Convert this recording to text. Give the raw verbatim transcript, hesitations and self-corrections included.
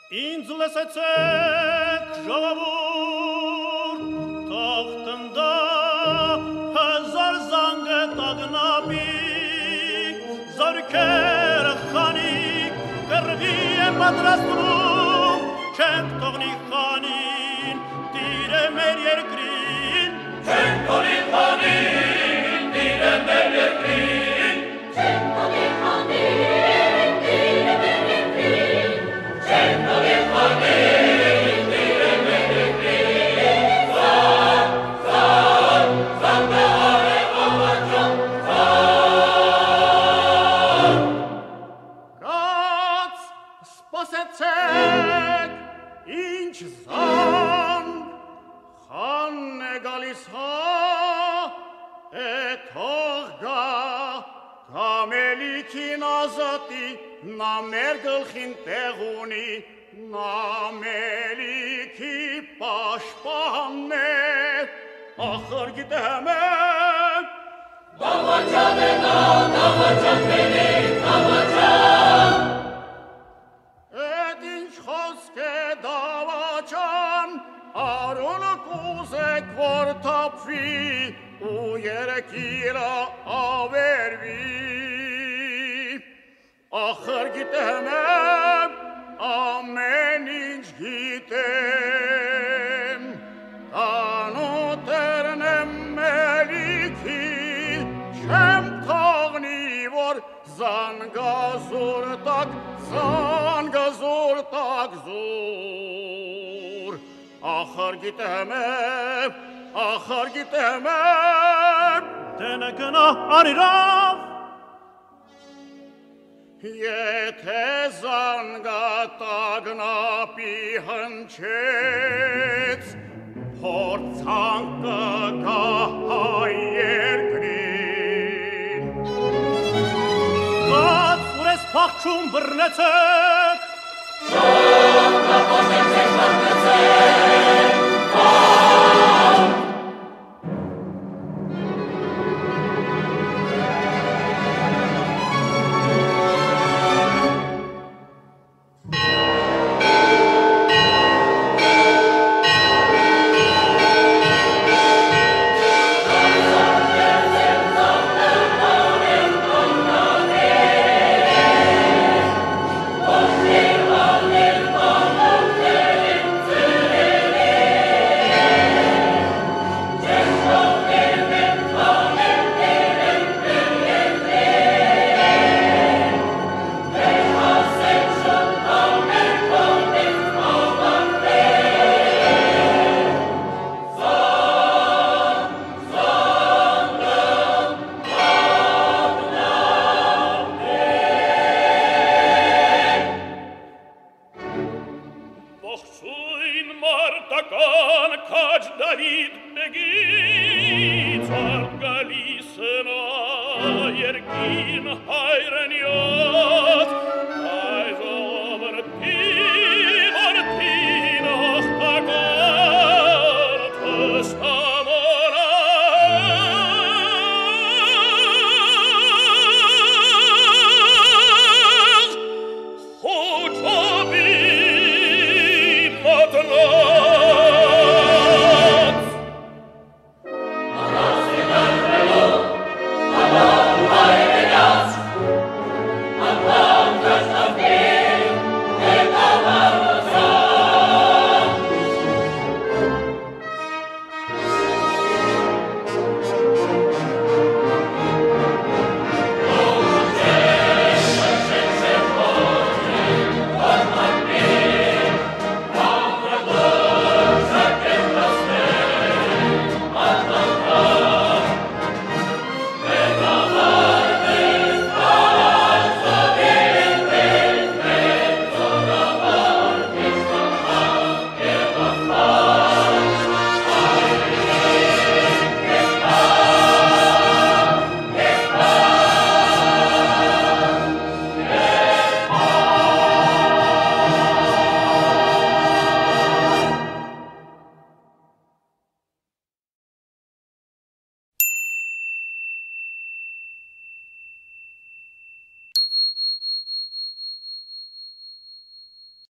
Ինձ լսեցեք ժողովուրդ, թախտնდა հազար զանգը տագնապիկ, զորքերը խանիկ, կռվի եմ պատրաստում, չենք թողնի խանին, տիրը մեր երկրին, չենք թողնի խանին, տիրը մեր երկրին, չենք թողնի խանին, տիրը մեր երկրին, չենք թողնի խանին, տիրը մեր երկրին, զանգ, զանգ, զանգը արևողը ջան, զանգ։ Կաց, սպասեցեք, ինչ զանգ, խանն է գալիս հա, է թող գա, Կամելիքին ազատի, նա մեր գլխին տեղ ունի, նա մելիքի պաշտպանն է, ախր գիտեմ է, Դավաճան է նա, դավաճան մելիք, դավաճան։ Էդ ինչ խոսք է դավաճան, Արոնը կուզեք, որ թափվի, ու երկիրը ավերվի, ախր գիտեմ եմ, ամեն ինչ գիտեմ, տանոթերն եմ մելիքի, չեմ թողնի, որ զանգազուր տակ, զանգազուր տակ զուր, ախր գիտեմ եմ, ախր գիտեմ եմ, դենը գնա անիրավ, եթե զանգատագնապի հնչեց, փորձանքը գա հայ երկրին։ Կաց ուր ես փախչում բռնեցեք, Շոն կապոտեցեք բռնեցեք,